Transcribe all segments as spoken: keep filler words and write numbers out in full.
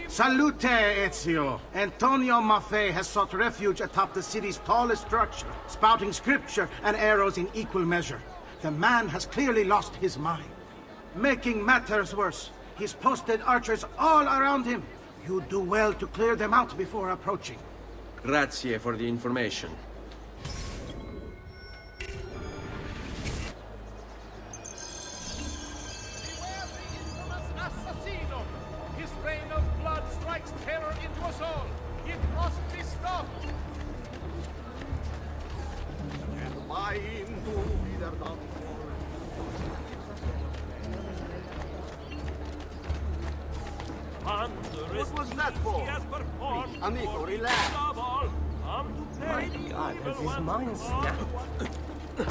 Salute, Ezio! Antonio Maffei has sought refuge atop the city's tallest structure, spouting scripture and arrows in equal measure. The man has clearly lost his mind. Making matters worse, he's posted archers all around him. You do well to clear them out before approaching. Grazie for the information. What was that for? Amico, relax. My God, has his mind snapped?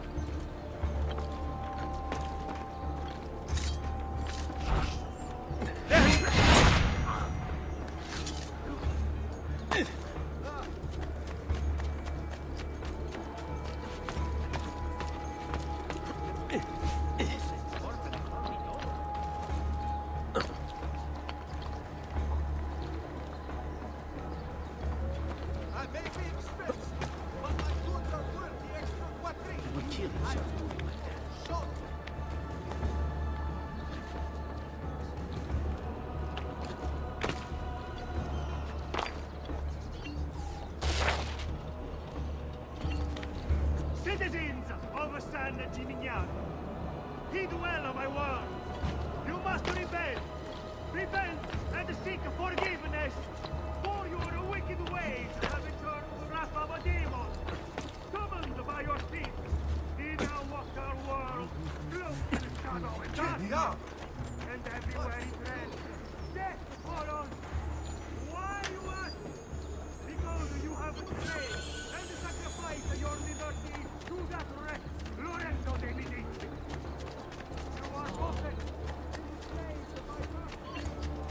Citizens of San Gimignano, heed well of my words. You must repent, repent and seek forgiveness for your wicked ways that have returned to the wrath of a demon. Summoned by your feet, he now walks our world, cloaked in shadow and darkness. And everywhere he treads, death for us. Why, you ask? Because you have betrayed and sacrificed your liberty to that wretch, Lorenzo de' Medici. You are perfect. Slaves of my purpose.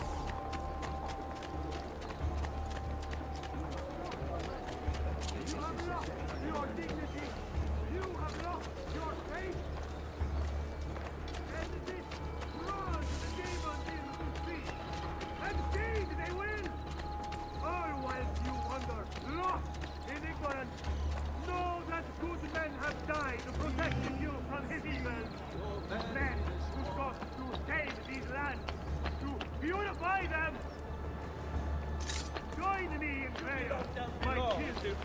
You have lost your dignity. You have lost your faith. And this draws the demons into speech. And indeed they will. All whilst you wander, lost in ignorance. Know that good men have died protecting you from his evil. Men who sought to save these lands, to purify them. Join me in prayer, my children.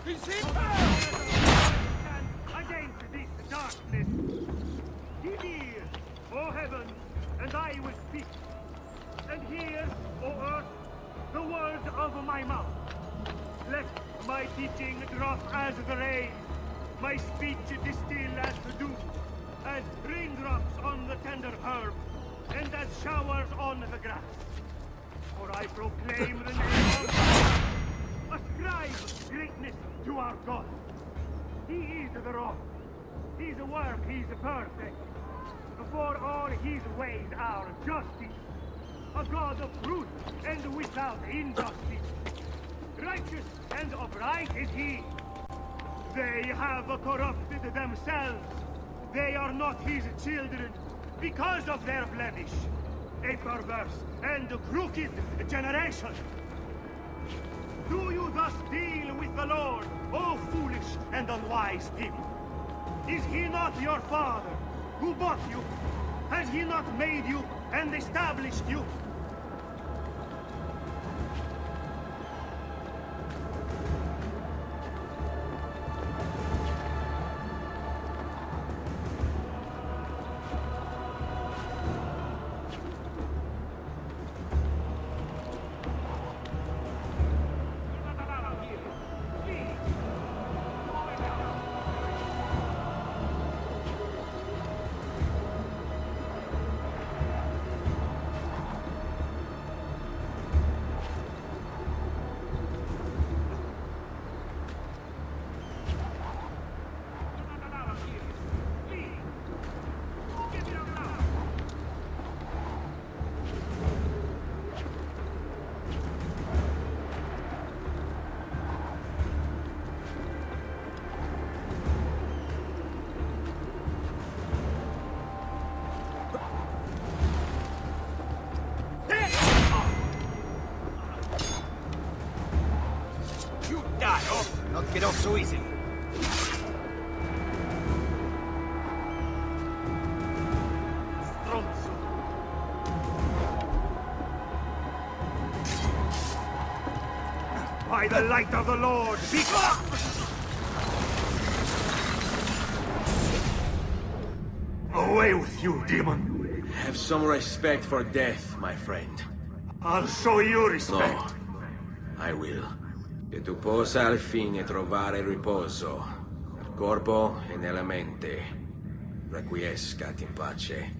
Stand against this darkness. Give ear, O heavens, and I will speak. And hear, O earth, the words of my mouth. Let my teaching drop as the rain, my speech distill as the dew, as raindrops on the tender herb, and as showers on the grass. For I proclaim the name of God. Ascribe greatness to our God. He is the rock. His work is perfect. For all his ways are justice. A God of truth and without injustice. Righteous and upright is he. They have corrupted themselves. They are not his children because of their blemish. A perverse and crooked generation. Do you thus deal with the Lord, O foolish and unwise people? Is he not your father, who bought you? Has he not made you and established you? get off so easily. Stronzo. By the light of the Lord, be away with you, demon. Have some respect for death, my friend. I'll show you respect. No, I will. Che tu possa al fine trovare riposo, nel corpo e nella mente. Requiescat in pace.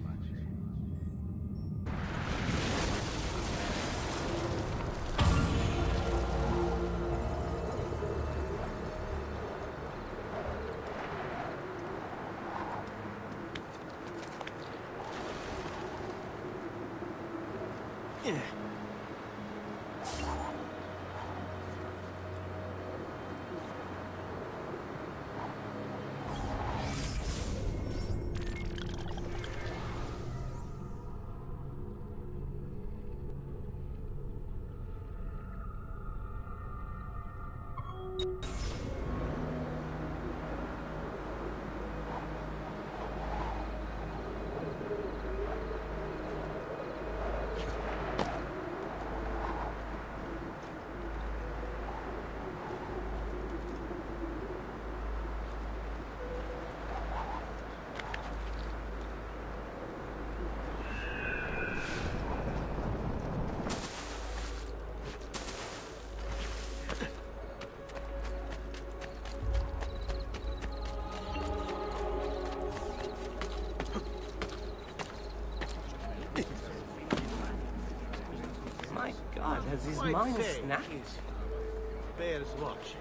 My God, has his mind snapped? Bears watch.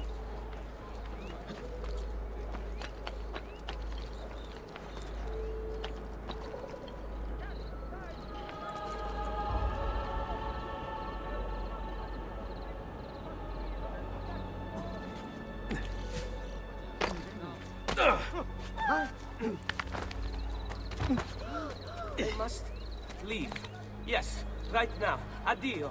They must leave. Yes, right now. Addio.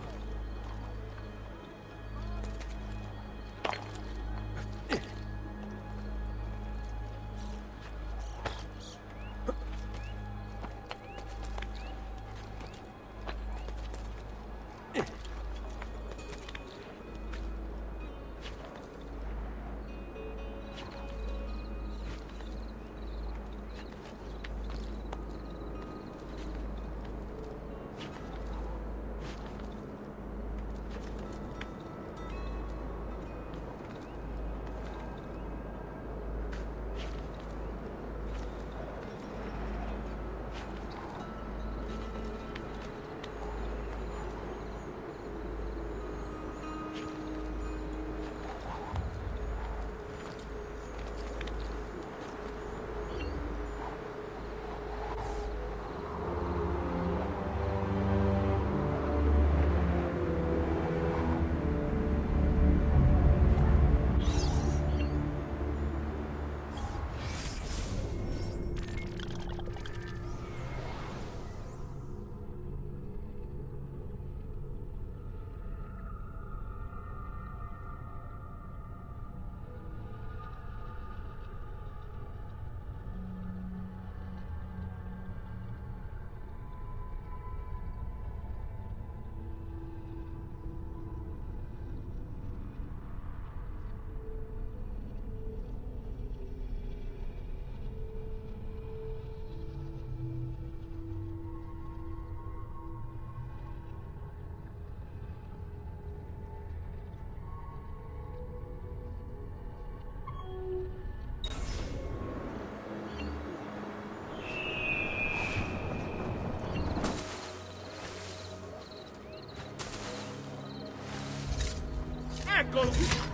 Eccolo!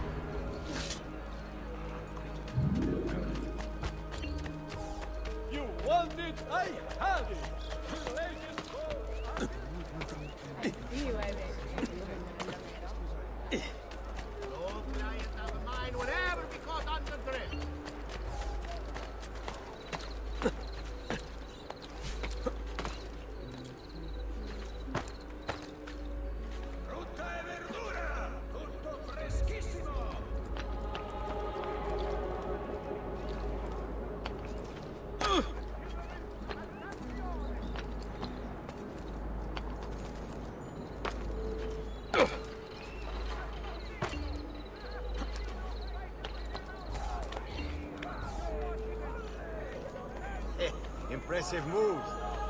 You want it? I have it. No client of mine will ever be caught under drift. Frutta e verdura, tutto freschissimo. Impressive moves.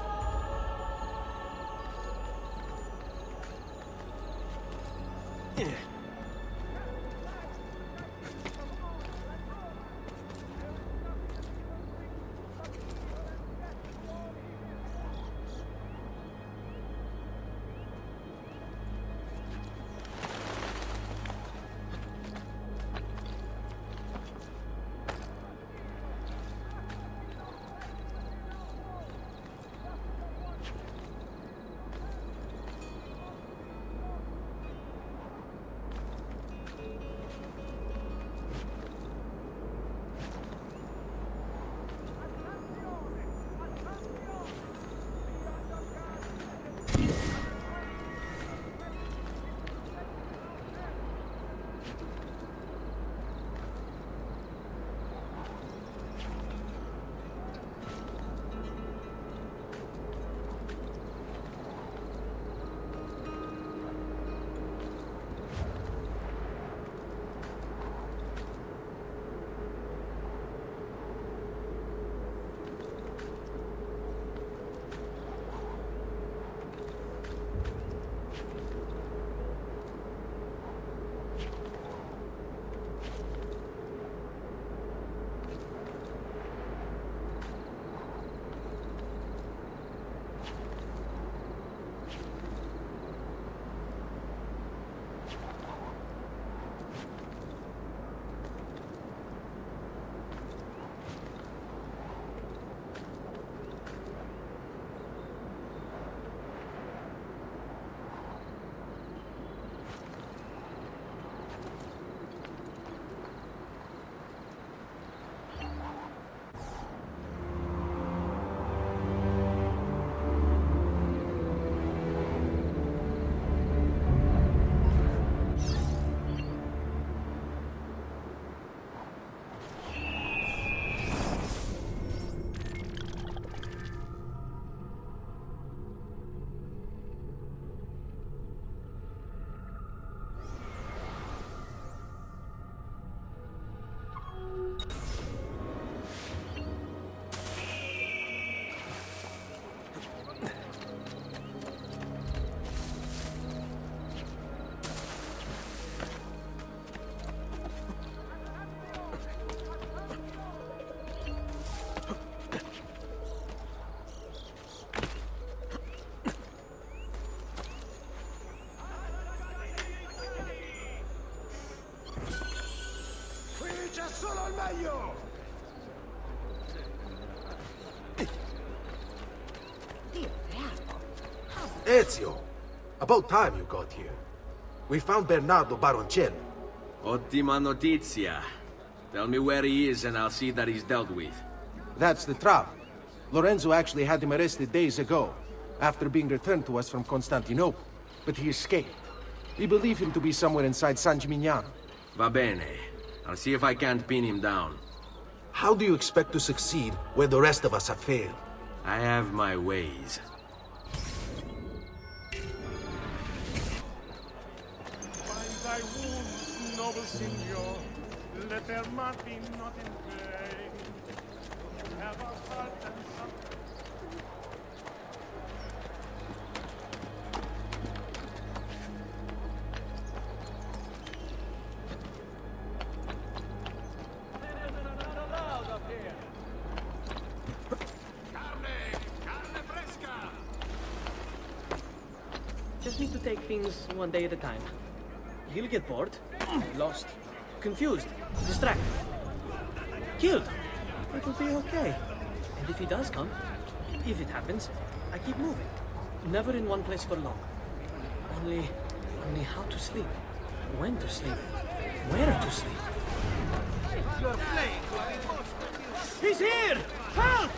Solo al meglio! Ezio! About time you got here. We found Bernardo Baroncelli. Ottima notizia. Tell me where he is and I'll see that he's dealt with. That's the trouble. Lorenzo actually had him arrested days ago, after being returned to us from Constantinople. But he escaped. We believe him to be somewhere inside San Gimignano. Va bene. I'll see if I can't pin him down. How do you expect to succeed where the rest of us have failed? I have my ways. Find thy wounds, noble signor. Let their mark be not in vain. Have a heart and some... Just need to take things one day at a time. He'll get bored, lost, confused, distracted, killed. It'll be okay. And if he does come, if it happens, I keep moving. Never in one place for long. Only, only how to sleep, when to sleep, where to sleep. Your flame will be most... He's here! Help!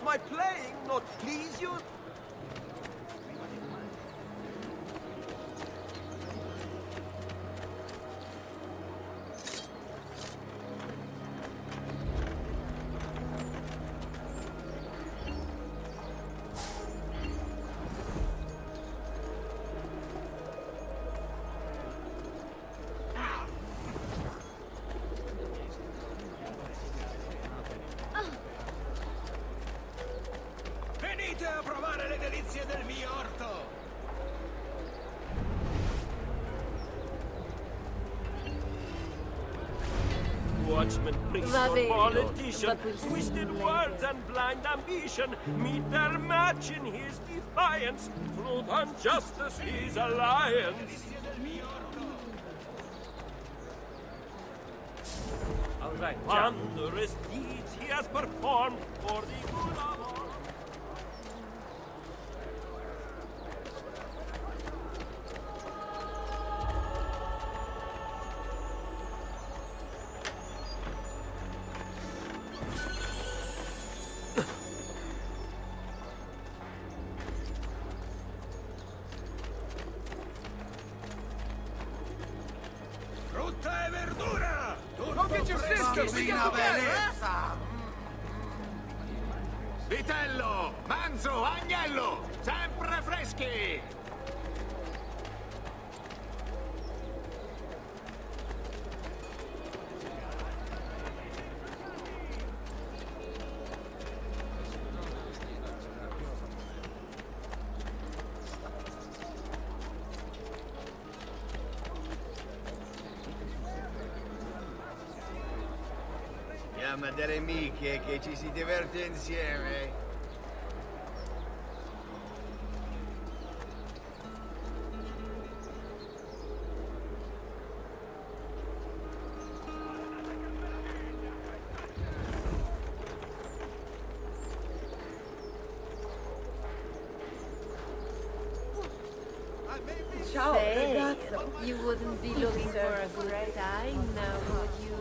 my playing not please you? Venite a provare le delizie del mio orto! Watchman, priest, Va or bene, politician, but we'll see twisted you words and blind ambition meet their match in his defiance. Truth and justice, his alliance. All right, wondrous deeds he has performed for the good of all. Frutta e verdura! Go get your sisters! We get together! Vitello, manzo, agnello, sempre freschi! Chiama delle amiche che ci si diverte insieme. Ciao, ragazzo. You wouldn't be looking for a good time now, would you?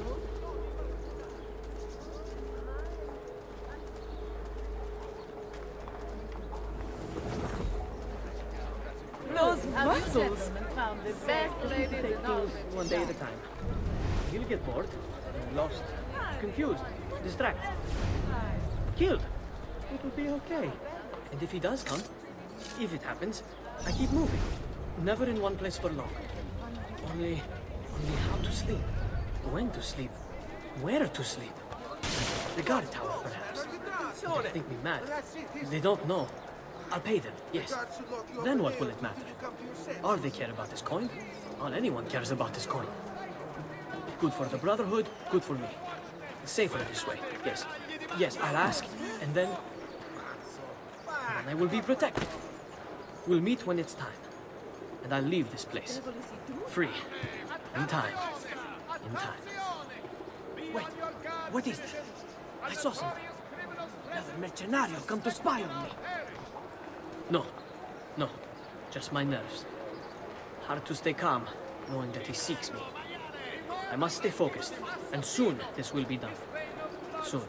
Those Our muscles! gentleman found the best ladies Take in all things one day at a time. He'll get bored, lost, confused, distracted, killed. It will be okay. And if he does come, if it happens, I keep moving. Never in one place for long. Only, only how to sleep, when to sleep, where to sleep. The guard tower, perhaps. They think me mad. They don't know. I'll pay them, yes. Then what will it matter? All they care about is coin. All anyone cares about is coin. Good for the Brotherhood, good for me. Safer this way, yes. Yes, I'll ask, and then... And I will be protected. We'll meet when it's time. And I'll leave this place. Free. In time. In time. Wait, what is this? I saw something. Another mercenario come to spy on me. No, no, just my nerves. Hard to stay calm, knowing that he seeks me. I must stay focused, and soon this will be done. Soon.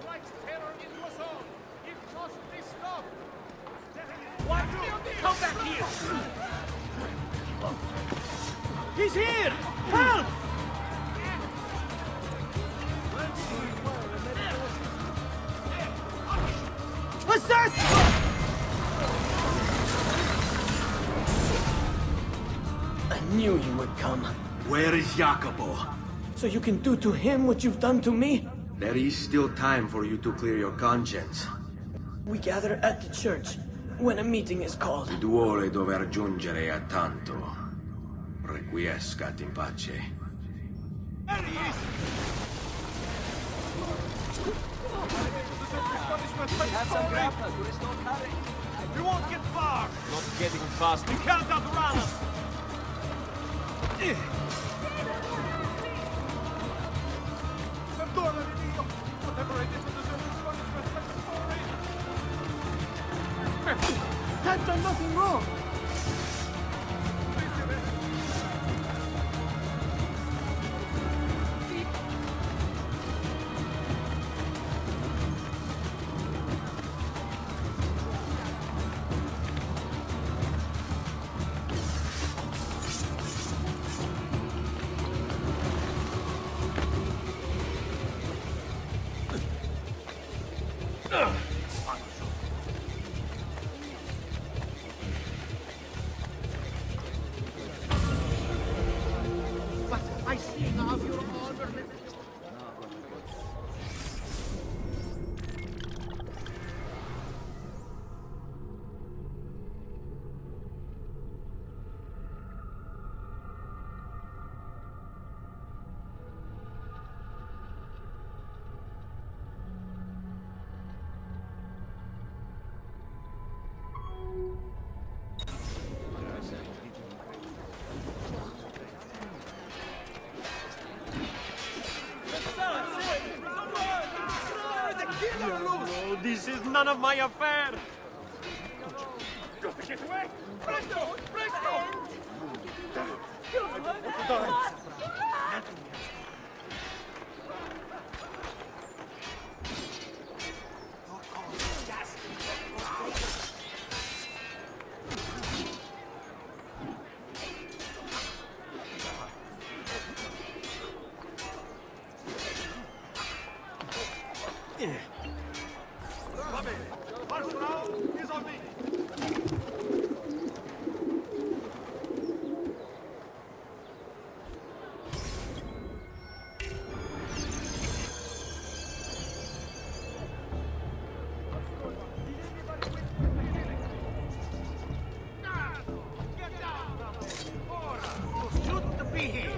What? Come back here! He's here! Help! What's that? I knew you would come. Where is Jacopo? So you can do to him what you've done to me? There is still time for you to clear your conscience. We gather at the church when a meeting is called. Ti duole dover giungere a tanto. Requiescat in pace. We won't get far! Not getting fast. We can't outrun us! I've done nothing wrong. But I see now your honor. Oh, this is none of my affair. Presto! Presto! Va bene. First round is on me. Shouldn't be here.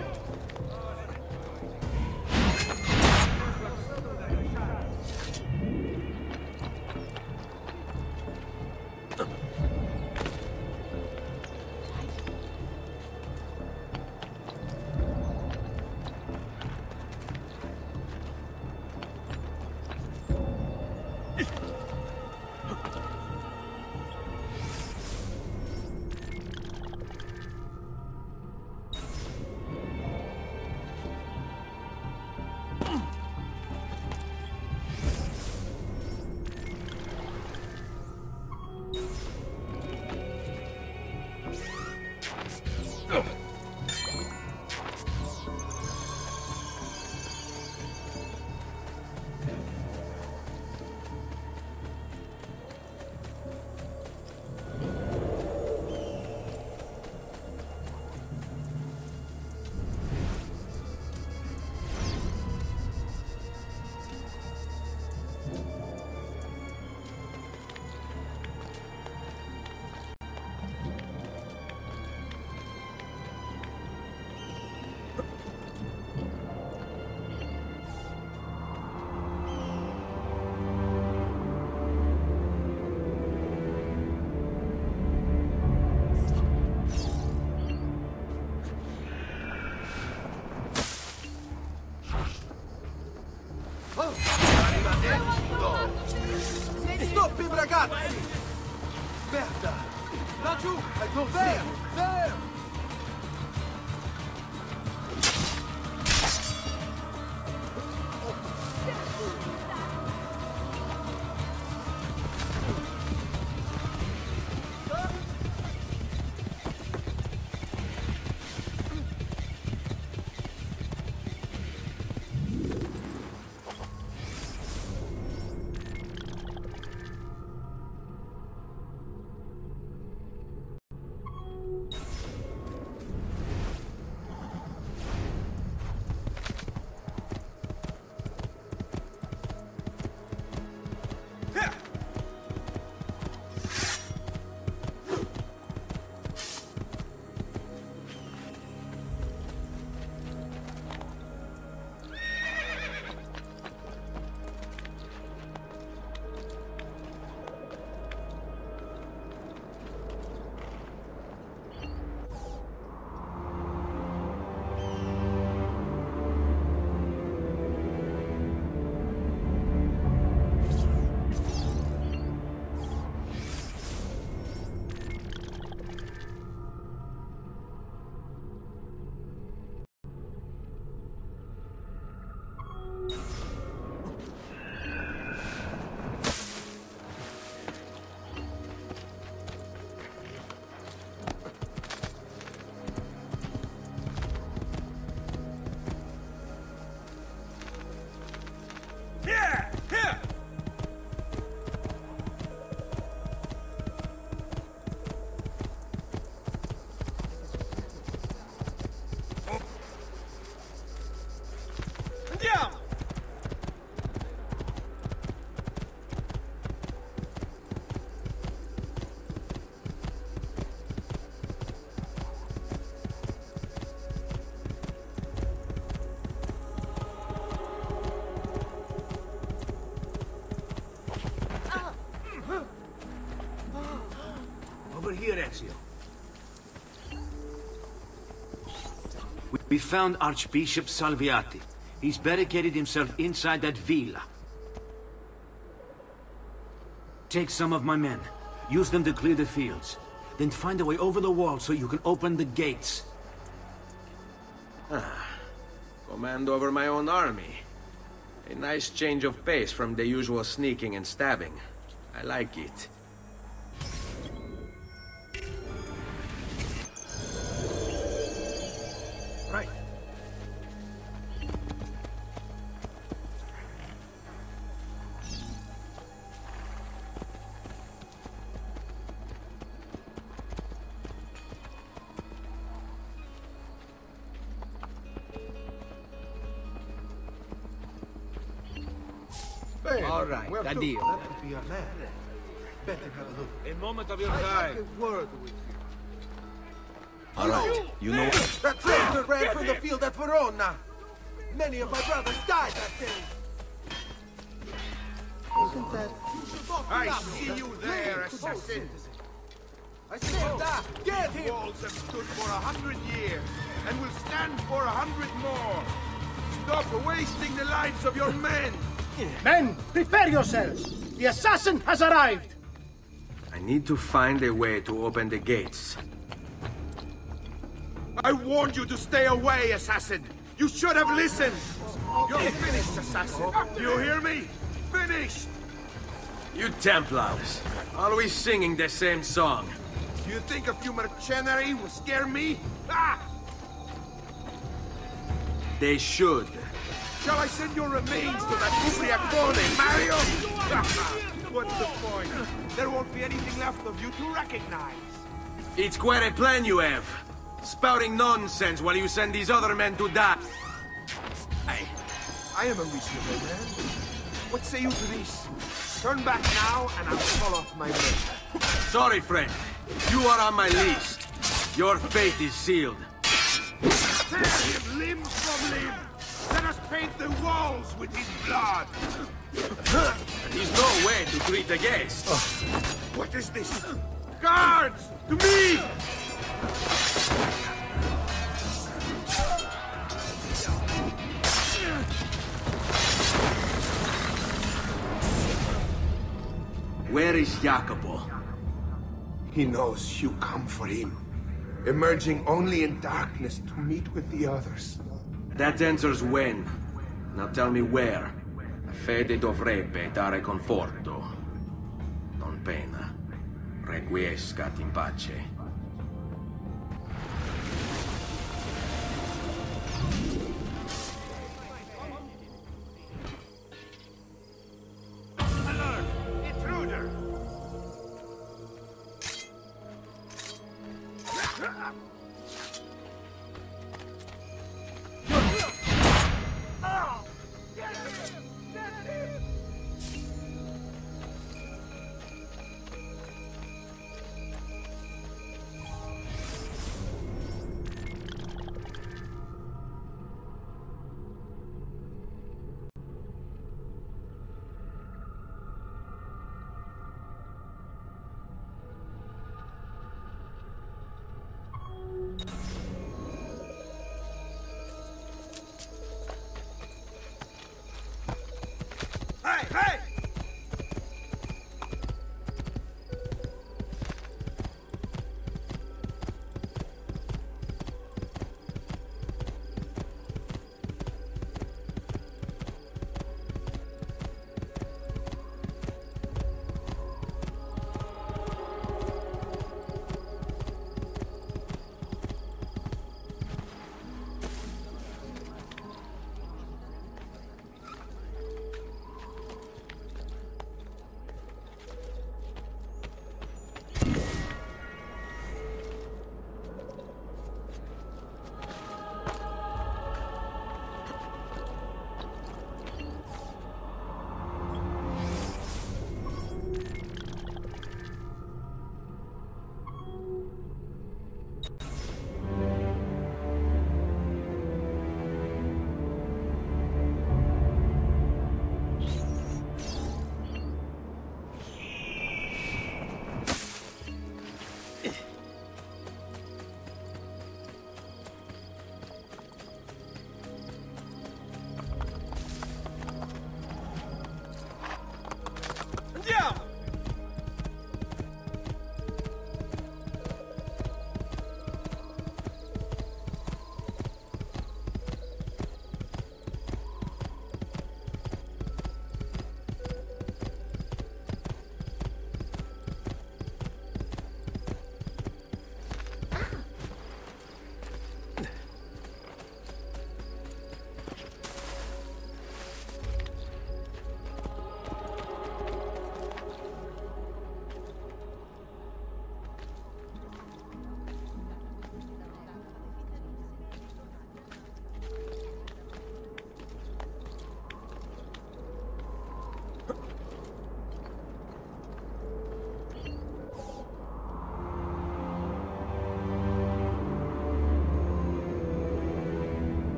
Stoppi, ragazzi! Merda! Laggiù! There! There! We found Archbishop Salviati. He's barricaded himself inside that villa. Take some of my men. Use them to clear the fields. Then find a way over the wall so you can open the gates. Ah. Command over my own army. A nice change of pace from the usual sneaking and stabbing. I like it. Right. All right, that deal. That would be our man. Better have a look. A moment of your time. A word with you. All right, you know... That traitor ran from the field at Verona. Many of my brothers died that day. Isn't that... I see you there, assassin. I said that! Get him! Walls have stood for a hundred years, and will stand for a hundred more. Stop wasting the lives of your men! Men, prepare yourselves! The assassin has arrived! I need to find a way to open the gates. I warned you to stay away, assassin! You should have listened! You're finished, assassin! Do you hear me? Finished! You Templars, always singing the same song. Do you think a few mercenary will scare me? Ah! They should. Shall I send your remains to that Ubriacone, Mario? What's the point? There won't be anything left of you to recognize. It's quite a plan you have. Spouting nonsense while you send these other men to die. I, I am a reasonable man. What say you to this? Turn back now, and I will call off my men. Sorry, friend. You are on my list. Your fate is sealed. Tear him limb from limb! Let us paint the walls with his blood! There's no way to greet a guest. What is this? Guards! To me! Where is Jacopo? He knows you come for him, emerging only in darkness to meet with the others. That answers when. Now tell me where. La fede dovrebbe dare conforto, non pena. Requiescat in pace. Alert! Intruder!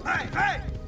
Hey, hey!